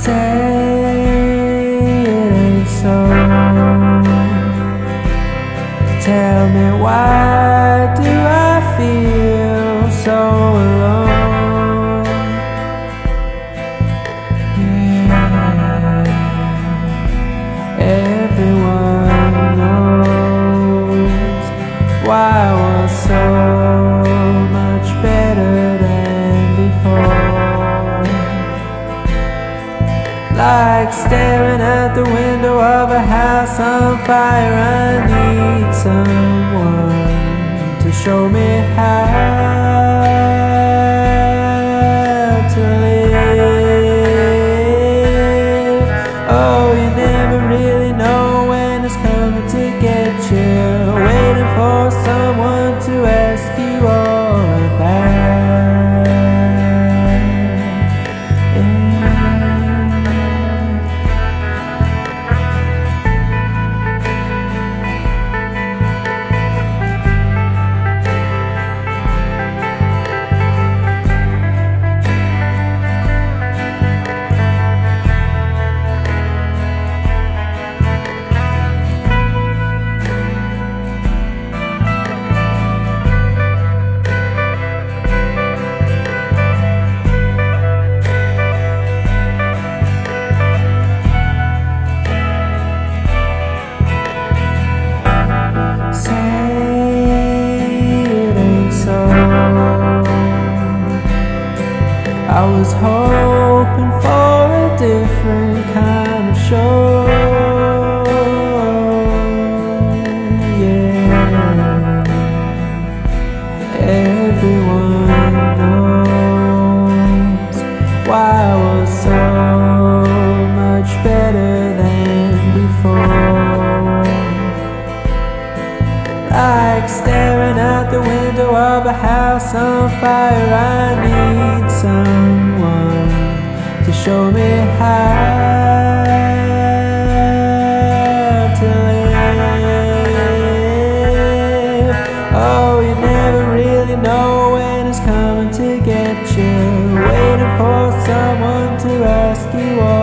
say it ain't so. Tell me, why do I feel so alone? Yeah. Everyone knows why I was so much better than before. Like staring out the window of a house on fire, I need someone to show me how to live. Oh, you never really know when it's coming to get you, waiting for someone to ask you all about. I was hoping for a different kind of show. Yeah. Everyone knows why I was so much better than before. Like staring out the window of a house on fire, I need someone to show me how to live. Oh, you never really know when it's coming to get you, waiting for someone to ask you all